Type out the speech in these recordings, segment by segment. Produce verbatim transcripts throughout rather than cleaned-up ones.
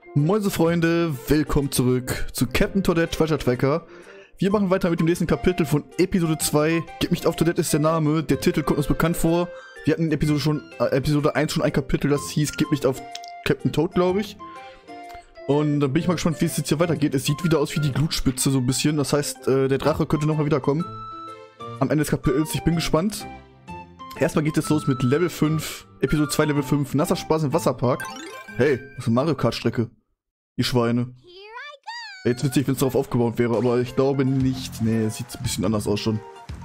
Moin Freunde, willkommen zurück zu Captain Toadette Treasure Tracker. Wir machen weiter mit dem nächsten Kapitel von Episode zwei. Gib nicht auf, Toadette ist der Name. Der Titel kommt uns bekannt vor. Wir hatten in Episode, schon, äh, Episode eins schon ein Kapitel, das hieß Gib nicht auf Captain Toad, glaube ich. Und dann bin ich mal gespannt, wie es jetzt hier weitergeht. Es sieht wieder aus wie die Glutspitze so ein bisschen. Das heißt, äh, der Drache könnte nochmal wiederkommen. Am Ende des Kapitels. Ich bin gespannt. Erstmal geht es los mit Level fünf, Episode zwei, Level fünf, nasser Spaß im Wasserpark. Hey, das ist eine Mario Kart Strecke. Die Schweine. Jetzt witzig, wenn es darauf aufgebaut wäre, aber ich glaube nicht. Nee, es sieht ein bisschen anders aus schon.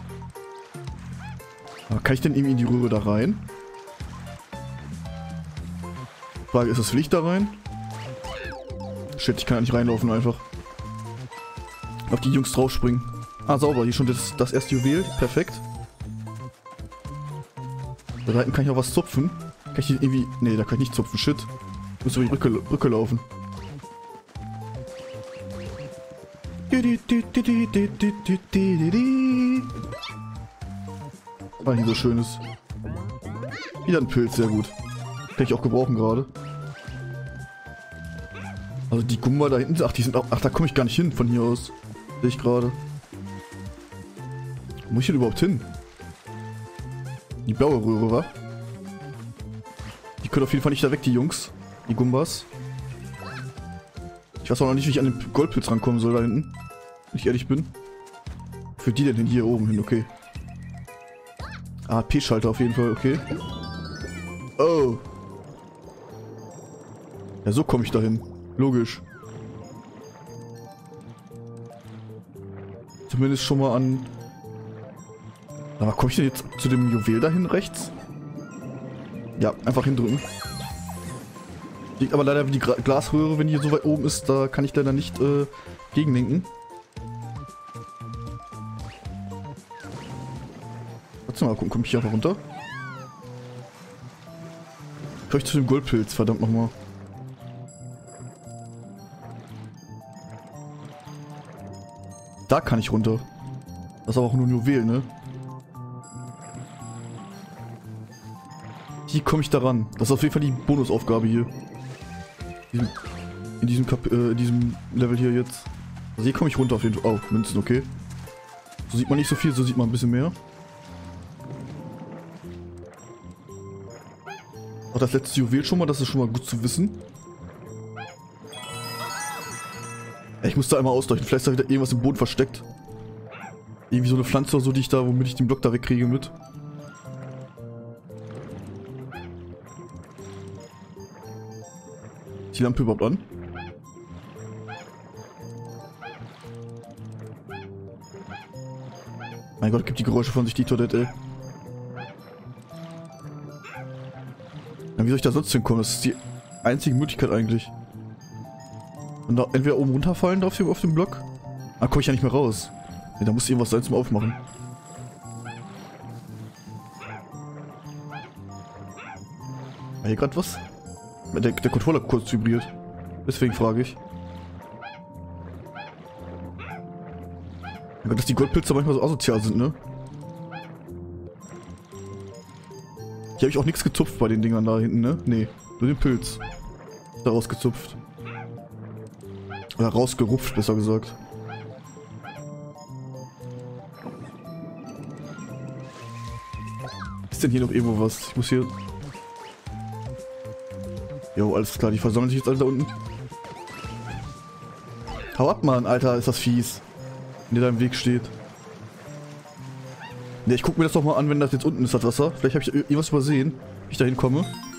Aber kann ich denn irgendwie in die Röhre da rein? Frage, ist das Licht da rein? Shit, ich kann ja nicht reinlaufen einfach. Auf die Jungs draufspringen. Ah, sauber, hier schon das, das erste Juwel. Perfekt. Da hinten kann ich auch was zupfen. Kann ich hier irgendwie... Nee, da kann ich nicht zupfen. Shit. Ich muss über die Brücke, Brücke laufen. Weil hier so schön ist. Wieder ein Pilz, sehr gut. Kann ich auch gebrauchen gerade. Also die Gumba da hinten... Ach, die sind auch... Ach, da komme ich gar nicht hin von hier aus. Sehe ich gerade. Wo muss ich denn überhaupt hin? Die blaue Röhre, wa? Die können auf jeden Fall nicht da weg, die Jungs. Die Gumbas. Ich weiß auch noch nicht, wie ich an den Goldpilz rankommen soll da hinten. Wenn ich ehrlich bin. Für die denn hin? Hier oben hin, okay. Ah, P-Schalter auf jeden Fall, okay. Oh. Ja, so komme ich da hin. Logisch. Zumindest schon mal an... Aber komme ich denn jetzt zu dem Juwel dahin rechts? Ja, einfach hindrücken. Liegt aber leider wie die Gra Glasröhre, wenn die hier so weit oben ist, da kann ich leider nicht äh, gegenlenken. Warte mal gucken, komme ich hier einfach runter? Komme ich zu dem Goldpilz, verdammt nochmal. Da kann ich runter. Das ist aber auch nur ein Juwel, ne? Hier komme ich daran. Das ist auf jeden Fall die Bonusaufgabe hier. In diesem, in diesem, Kap äh, in diesem Level hier jetzt. Also hier komme ich runter auf jeden Fall. Oh, Münzen, okay. So sieht man nicht so viel, so sieht man ein bisschen mehr. Auch das letzte Juwel schon mal, das ist schon mal gut zu wissen. Ja, ich muss da einmal ausdeuchten. Vielleicht ist da wieder irgendwas im Boden versteckt. Irgendwie so eine Pflanze oder so, die ich da, womit ich den Block da wegkriege mit. Ist die Lampe überhaupt an? Mein Gott, gibt die Geräusche von sich, die Toadette, ey. Ja, wie soll ich da sonst hinkommen? Das ist die einzige Möglichkeit eigentlich. Und da entweder oben runterfallen auf dem, auf dem Block. Ah, komme ich ja nicht mehr raus. Ja, da muss irgendwas sein zum Aufmachen. War hier gerade was? Der, der Controller kurz vibriert. Deswegen frage ich. Ja, dass die Goldpilze manchmal so asozial sind, ne? Hier habe ich auch nichts gezupft bei den Dingern da hinten, ne? Nee, nur den Pilz. Da rausgezupft. Oder rausgerupft, besser gesagt. Ist denn hier noch irgendwo was? Ich muss hier... Jo, alles klar, die versammeln sich jetzt alle da unten. Hau ab, Mann, Alter, ist das fies. Wenn der da im Weg steht. Ne, ich guck mir das doch mal an, wenn das jetzt unten ist, das Wasser. Vielleicht habe ich irgendwas übersehen, wie ich da hinkomme.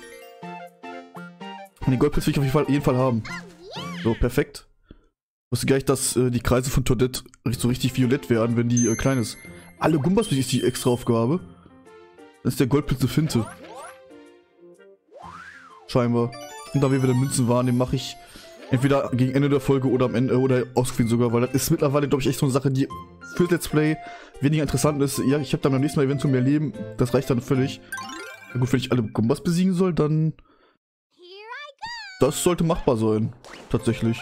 Und den Goldpilz will ich auf jeden Fall, jeden Fall haben. So, perfekt. Ich wusste gleich, dass äh, die Kreise von Toadette so richtig violett werden, wenn die äh, klein ist. Alle Gumbas ist die extra Aufgabe. Dann ist der Goldpilz eine Finte. Scheinbar. Und da wir wieder Münzen waren, den mache ich entweder gegen Ende der Folge oder am Ende oder ausgeführt sogar, weil das ist mittlerweile, glaube ich, echt so eine Sache, die für Let's Play weniger interessant ist. Ja, ich habe dann beim nächsten Mal eventuell mehr Leben, das reicht dann völlig. Ja gut, wenn ich alle Gumbas besiegen soll, dann... Das sollte machbar sein. Tatsächlich.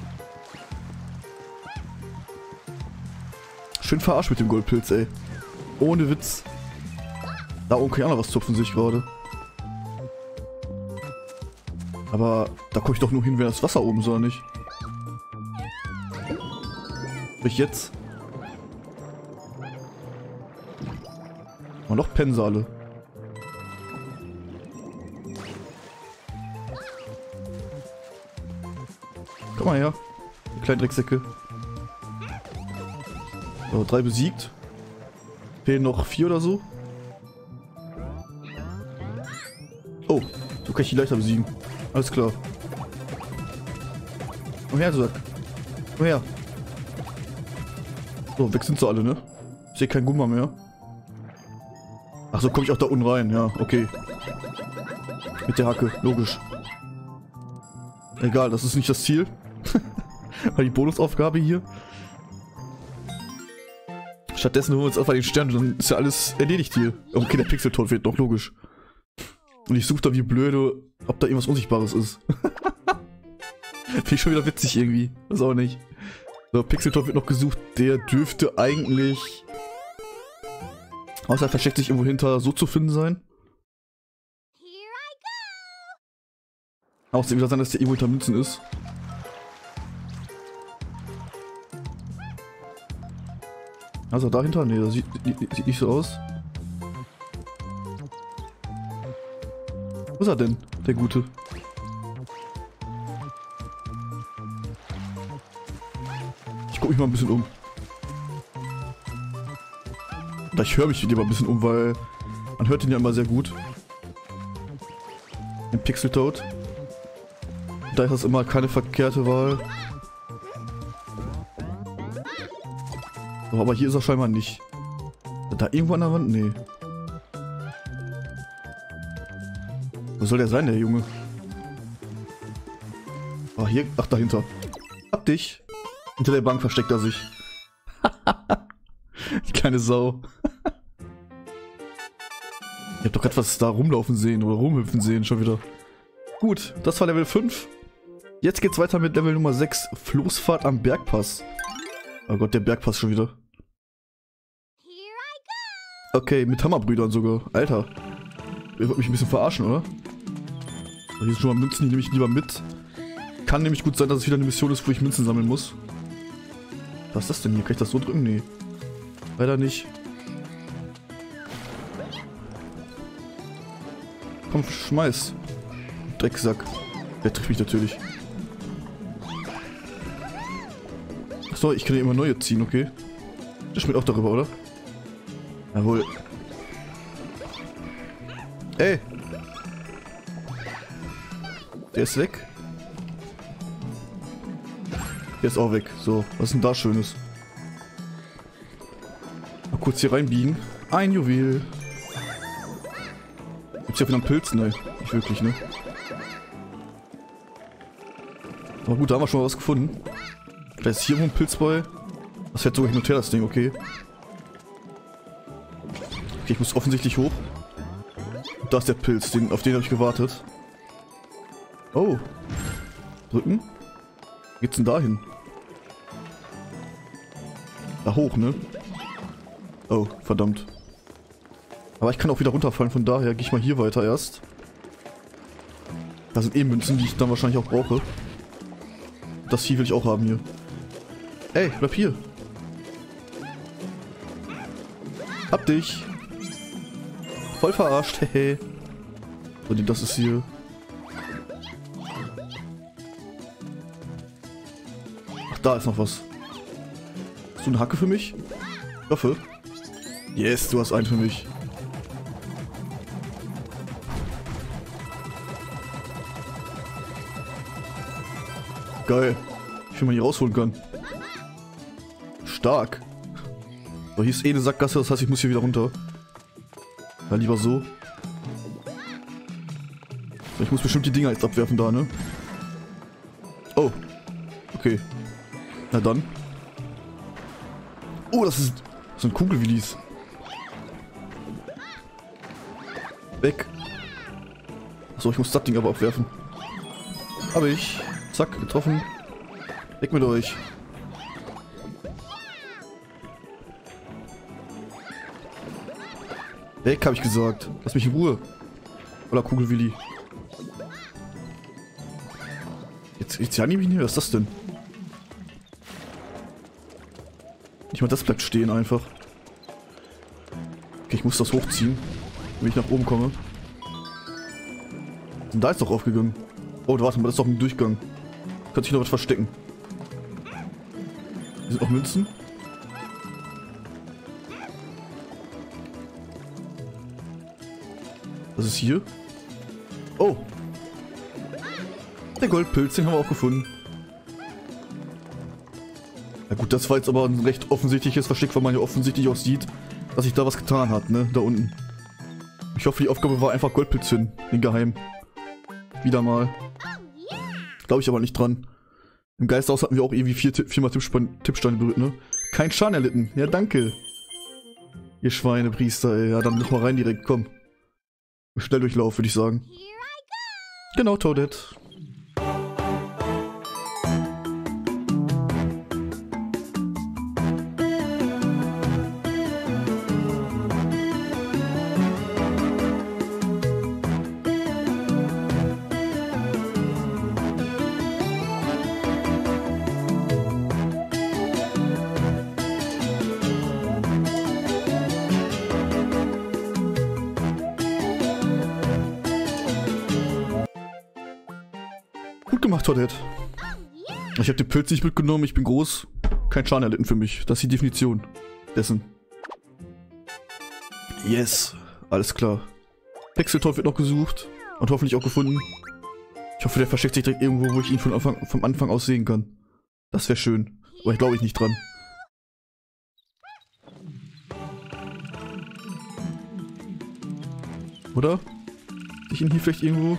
Schön verarscht mit dem Goldpilz, ey. Ohne Witz. Da oben kann ich auch noch was zupfen, sehe ich gerade. Aber Aber da komme ich doch nur hin, wenn das Wasser oben ist, oder nicht? Ich jetzt? Und noch Pensale. Komm mal her. Die kleinen Drecksäcke. So, drei besiegt. Fehlen noch vier oder so. Oh, so kann ich die leichter besiegen. Alles klar. Komm her, Sack. Komm her. So, weg sind sie alle, ne? Ich sehe keinen Gummer mehr. Ach so, komme ich auch da unten rein. Ja, okay. Mit der Hacke, logisch. Egal, das ist nicht das Ziel. War die Bonusaufgabe hier. Stattdessen holen wir uns einfach den Stern und dann ist ja alles erledigt hier. Okay, der Pixeltod wird noch, logisch. Und ich suche da wie blöde, ob da irgendwas Unsichtbares ist. Finde ich schon wieder witzig irgendwie. Das auch nicht. So, Pixeltod wird noch gesucht. Der dürfte eigentlich... Außer er versteckt sich irgendwo hinter so zu finden sein. Außerdem wieder sein, dass der irgendwo hinter Münzen ist. Also dahinter? Ne, das sieht, sieht nicht so aus. Wo ist er denn, der Gute? Ich guck mich mal ein bisschen um. Oder ich höre mich wieder mal ein bisschen um, weil man hört ihn ja immer sehr gut. Den Pixeltod. Da ist das immer keine verkehrte Wahl. So, aber hier ist er scheinbar nicht. Da irgendwo an der Wand? Nee. Wo soll der sein, der Junge? Ah, hier. Ach, dahinter. Hab dich. Hinter der Bank versteckt er sich. Die kleine Sau. Ich hab doch gerade was da rumlaufen sehen oder rumhüpfen sehen schon wieder. Gut, das war Level fünf. Jetzt geht's weiter mit Level Nummer sechs. Floßfahrt am Bergpass. Oh Gott, der Bergpass schon wieder. Okay, mit Hammerbrüdern sogar. Alter. Ihr wollt mich ein bisschen verarschen, oder? So, hier sind schon mal Münzen, die nehme ich lieber mit. Kann nämlich gut sein, dass es wieder eine Mission ist, wo ich Münzen sammeln muss. Was ist das denn hier? Kann ich das so drücken? Nee. Leider nicht. Komm, schmeiß. Drecksack. Der trifft mich natürlich. Achso, ich kann ja immer neue ziehen, okay. Der schmeckt auch darüber, oder? Jawohl. Ey! Der ist weg. Der ist auch weg. So, was ist denn da Schönes? Mal kurz hier reinbiegen. Ein Juwel. Gibt's ja wieder einen Pilz? Ne, nicht wirklich, ne? Aber gut, da haben wir schon mal was gefunden. Da ist hier irgendwo ein Pilz bei. Das fährt sogar hin und her, das Ding, okay. Okay, ich muss offensichtlich hoch. Und da ist der Pilz, den, auf den habe ich gewartet. Oh. Drücken. Wo geht's denn da hin? Da hoch, ne? Oh, verdammt. Aber ich kann auch wieder runterfallen, von daher gehe ich mal hier weiter erst. Da sind eh Münzen, die ich dann wahrscheinlich auch brauche. Das Vieh will ich auch haben hier. Ey, bleib hier. Hab dich. Voll verarscht, hehe. So, das ist hier. Ach, da ist noch was. Hast du eine Hacke für mich? Ich hoffe. Yes, du hast einen für mich. Geil. Ich will mal hier rausholen kann. Stark. So, hier ist eh eine Sackgasse, das heißt, ich muss hier wieder runter. Ja, lieber so. So, ich muss bestimmt die Dinger jetzt abwerfen da, ne? Oh. Okay. Na dann. Oh, das ist... Das sind Kugelwillis. Weg. So, ich muss das Ding aber abwerfen. Hab ich. Zack, getroffen. Weg mit euch. Weg, habe ich gesagt. Lass mich in Ruhe. Oder Kugelwilli. Jetzt, jetzt ja nicht mehr. Was ist das denn? Nicht mal das bleibt stehen einfach. Okay, ich muss das hochziehen, wenn ich nach oben komme. Und da ist doch aufgegangen. Oh, warte mal, das ist doch ein Durchgang. Kann sich noch was verstecken. Hier sind noch Münzen. Was ist hier? Oh! Der Goldpilz, den haben wir auch gefunden. Na gut, das war jetzt aber ein recht offensichtliches Versteck, weil man ja offensichtlich auch sieht, dass sich da was getan hat, ne? Da unten. Ich hoffe, die Aufgabe war einfach Goldpilz finden. Den Geheim. Wieder mal. Glaube ich aber nicht dran. Im Geisterhaus hatten wir auch irgendwie vier, viermal Tippsteine, Tippsteine berührt, ne? Kein Schaden erlitten. Ja, danke. Ihr Schweinepriester, ey. Ja, dann nochmal rein direkt, komm. Schnelldurchlauf, würde ich sagen. Genau, Toadette. Gut gemacht, Toadette. Ich habe den Pilz nicht mitgenommen, ich bin groß. Kein Schaden erlitten für mich. Das ist die Definition dessen. Yes. Alles klar. Pixeltor wird noch gesucht. Und hoffentlich auch gefunden. Ich hoffe, der versteckt sich direkt irgendwo, wo ich ihn von Anfang, vom Anfang aus sehen kann. Das wäre schön. Aber ich glaube ich nicht dran. Oder? Sehe ich ihn hier vielleicht irgendwo?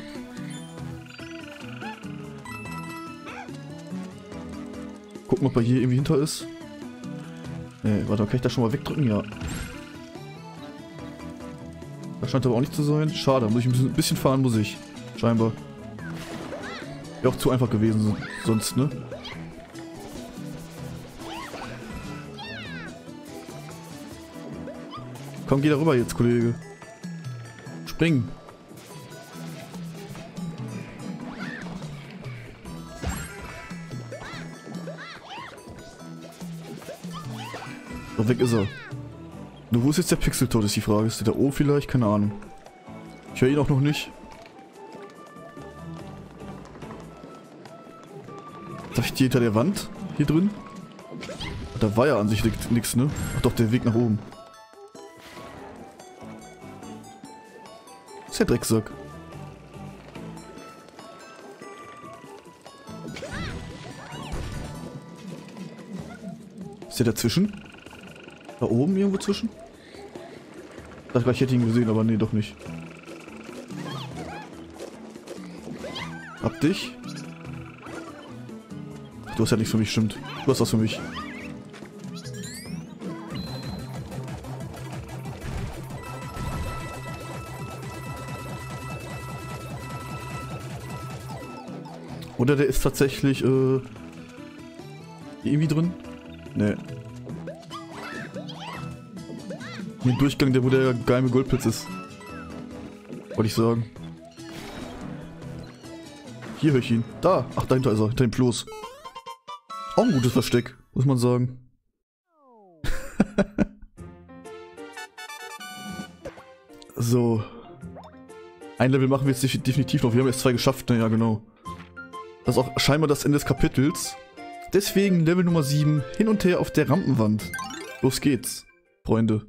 Gucken, ob er hier irgendwie hinter ist. Nee, warte, kann ich das schon mal wegdrücken? Ja. Das scheint aber auch nicht zu sein. Schade, muss ich ein bisschen, ein bisschen fahren, muss ich. Scheinbar. Wäre auch zu einfach gewesen sonst, ne? Komm, geh da rüber jetzt, Kollege. Spring. So, weg ist er. Nur wo ist jetzt der Pixeltod, ist die Frage. Ist der da oben vielleicht? Keine Ahnung. Ich höre ihn auch noch nicht. Darf ich die hinter der Wand? Hier drin? Da war ja an sich nichts, ne? Ach doch, der Weg nach oben. Das ist der Drecksack. Ist der dazwischen? Da oben irgendwo zwischen? Das gleich hätte ich ihn gesehen, aber nee, doch nicht. Hab dich. Du hast ja nichts für mich, stimmt. Du hast was für mich. Oder der ist tatsächlich, äh... irgendwie drin? Nee. Hier ein Durchgang, der wo der geheime Goldpilz ist. Wollte ich sagen. Hier höre ich ihn. Da! Ach, dahinter ist er. Hinter dem Floß. Auch ein gutes Versteck, muss man sagen. So. Ein Level machen wir jetzt definitiv noch. Wir haben jetzt zwei geschafft, naja, genau. Das ist auch scheinbar das Ende des Kapitels. Deswegen Level Nummer sieben, hin und her auf der Rampenwand. Los geht's, Freunde.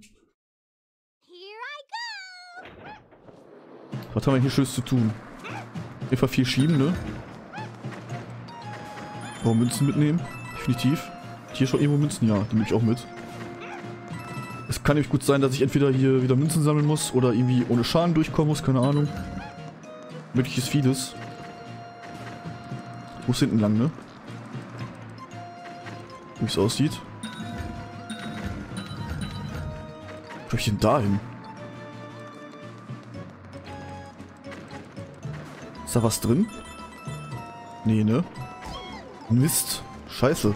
Was haben wir hier Schönes zu tun? Einfach viel schieben, ne? Oh, Münzen mitnehmen. Definitiv. Hier schon irgendwo Münzen, ja, die nehme ich auch mit. Es kann nämlich gut sein, dass ich entweder hier wieder Münzen sammeln muss oder irgendwie ohne Schaden durchkommen muss, keine Ahnung. Möglich ist vieles. Ich muss hinten lang, ne? Wie es aussieht. Wo soll ich denn da hin? Ist da was drin? Nee, ne? Mist. Scheiße.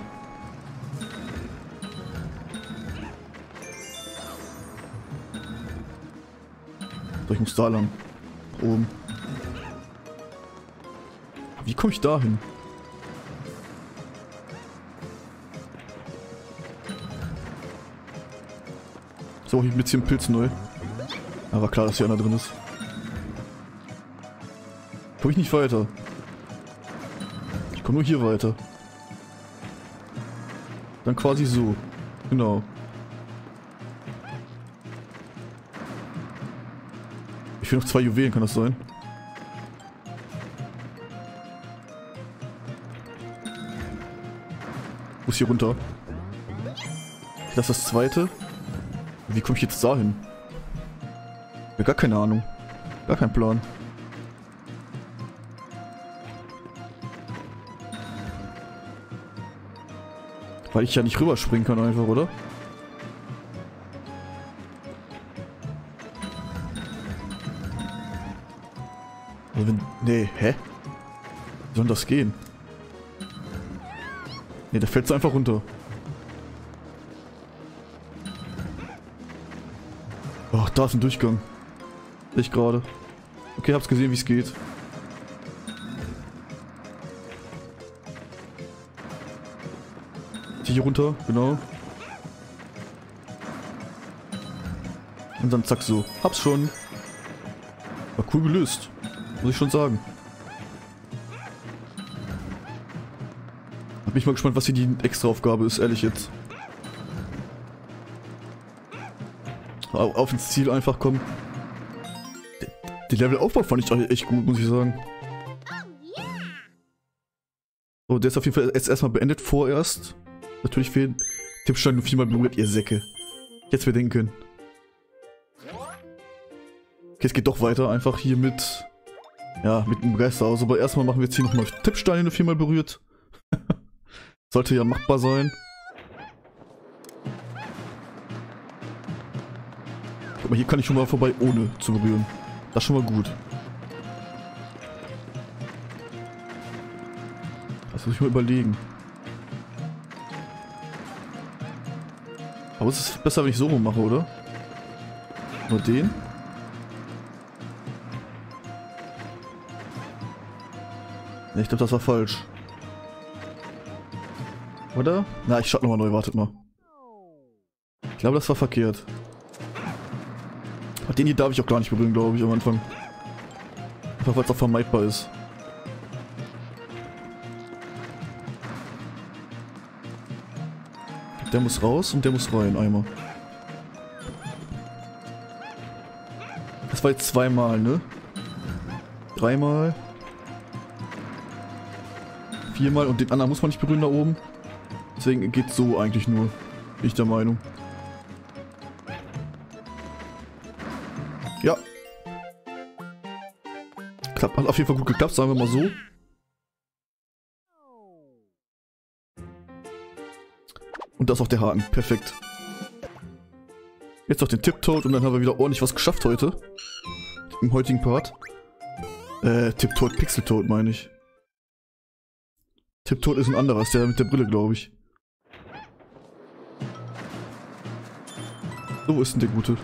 So, ich muss da lang. Oben. Wie komme ich da hin? So, hier mit dem Pilz neu. Aber klar, dass hier einer drin ist. Komm ich nicht weiter. Ich komme nur hier weiter. Dann quasi so. Genau. Ich will noch zwei Juwelen, kann das sein? Muss hier runter. Das ist das zweite. Wie komme ich jetzt da hin? Ja, gar keine Ahnung. Gar kein Plan. Weil ich ja nicht rüberspringen kann einfach, oder? Also wenn... Nee, hä? Wie soll das gehen? Nee, da fällt es einfach runter. Ach, da ist ein Durchgang. Ich gerade. Okay, hab's gesehen, wie es geht. Hier runter, genau. Und dann zack so. Hab's schon. War cool gelöst. Muss ich schon sagen. Bin ich mal gespannt, was hier die extra Aufgabe ist, ehrlich jetzt. Auf ins Ziel einfach kommen. Die Levelaufbau fand ich echt gut, muss ich sagen. So, der ist auf jeden Fall jetzt erstmal beendet, vorerst. Natürlich fehlen Tippstein nur viermal berührt, ihr Säcke. Jetzt wir denken können. Okay, es geht doch weiter, einfach hier mit... Ja, mit dem Geisterhaus. Aber erstmal machen wir jetzt hier nochmal Tippsteine nur viermal berührt. Sollte ja machbar sein. Guck mal, hier kann ich schon mal vorbei, ohne zu berühren. Das ist schon mal gut. Das muss ich mal überlegen. Aber es ist besser, wenn ich so rum mache, oder? Nur den. Ne, ich glaube, das war falsch. Oder? Na, ich starte nochmal neu, wartet mal. Ich glaube, das war verkehrt. Den hier darf ich auch gar nicht berühren, glaube ich, am Anfang. Einfach weil es auch vermeidbar ist. Der muss raus und der muss rein, einmal. Das war jetzt zweimal, ne? Dreimal. Viermal und den anderen muss man nicht berühren da oben. Deswegen geht so eigentlich nur. Bin ich der Meinung. Ja. Klappt, hat auf jeden Fall gut geklappt, sagen wir mal so. Und das ist auch der Haken. Perfekt. Jetzt noch den Tiptoad und dann haben wir wieder ordentlich was geschafft heute. Im heutigen Part. Äh, Tiptoad, Pixeltoad meine ich. Tiptoad ist ein anderer, ist der mit der Brille, glaube ich. So, wo ist denn der Gute?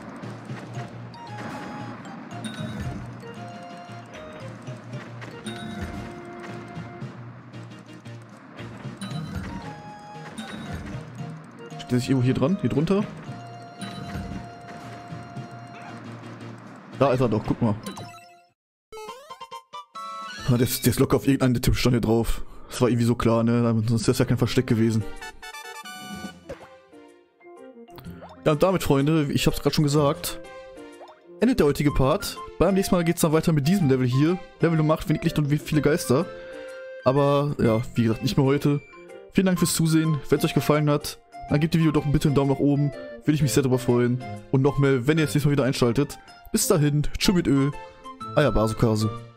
Steht der sich irgendwo hier dran? Hier drunter? Da ist er doch, guck mal. Ah, der, ist, der ist locker auf irgendeinen Tippstand hier drauf. Das war irgendwie so klar, ne? Sonst wäre es ja kein Versteck gewesen. Ja, und damit, Freunde, ich hab's gerade schon gesagt, endet der heutige Part. Beim nächsten Mal geht's dann weiter mit diesem Level hier. Level Nummer acht, wenig Licht und wie viele Geister. Aber, ja, wie gesagt, nicht mehr heute. Vielen Dank fürs Zusehen. Wenn es euch gefallen hat, dann gebt dem Video doch bitte einen Daumen nach oben. Würde ich mich sehr darüber freuen. Und noch mehr, wenn ihr jetzt nächstes Mal wieder einschaltet. Bis dahin, tschüss mit Öl. Euer Basukasu.